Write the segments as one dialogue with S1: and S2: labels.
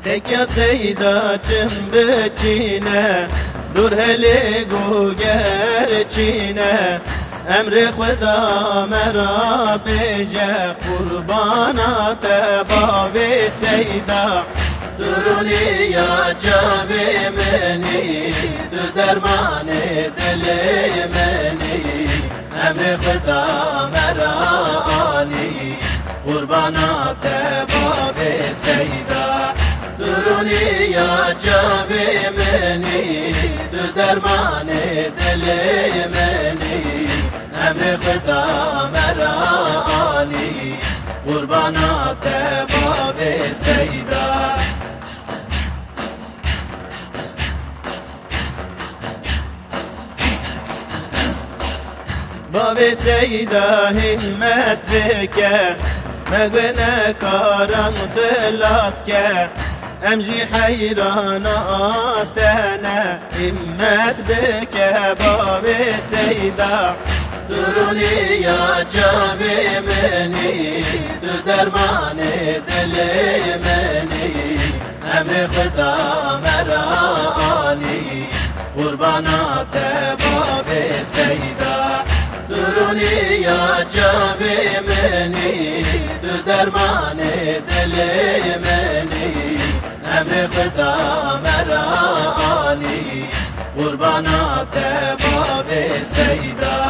S1: تکیا سیدا چم بچینه دور هلی گوگر چینه امر خدا مرا بیجه قربانات باب سیدا درونی یا جاوی منی دو درمان دلی منی امر خدا مرا آنی قربانات باب سیدا درونی یا جاوی منی دو درمان دلی منی امر خدا مرا آنی قربانات باب سیدا باب سیدا همت بکه مگوینه کارم خلاص که امجی حیراناتنه همت بکه باب سیدا درونی یا جاوی منی دو درمان دلی منی امر خدا مرا آنی قربانات باب سیدا درونی یا جاوی منی دو درمان دلی منی امر خدا مرا آنی قربانات باب سیدا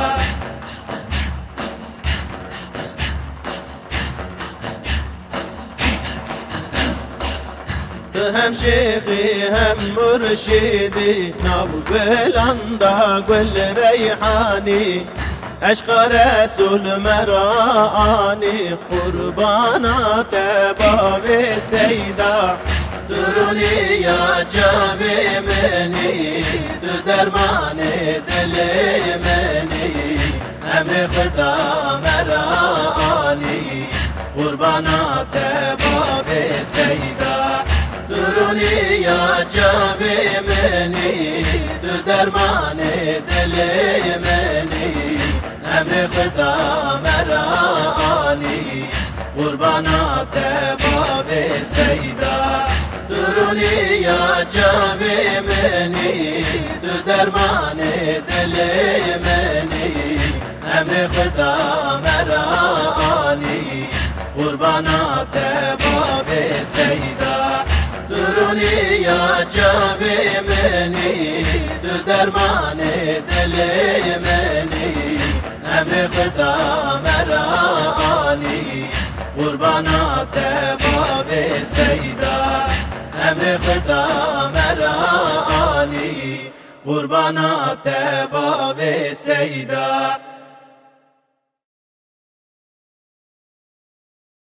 S1: تو هم شیخی هم مرشدی ناو گلندا گل ریحانی عشق رسول مرانی قربانات باب سیدا درونی یا جاوی منی دو درمان دلی منی امر خدا مرا آنی قربانات باب سیدا درونی یا جاوی منی دو درمان دلی منی امر خدا مرا آنی قربانات باب سیدا درونی یا جاوی منی دو درمان دلی منی امر خدا مرا آنی قربانات باب سیدا درونی یا جاوی منی دو درمان دلی منی امر خدا مرا آنی قربانات باب سیدا امر خدا مرا آنی قربانات باب سیدا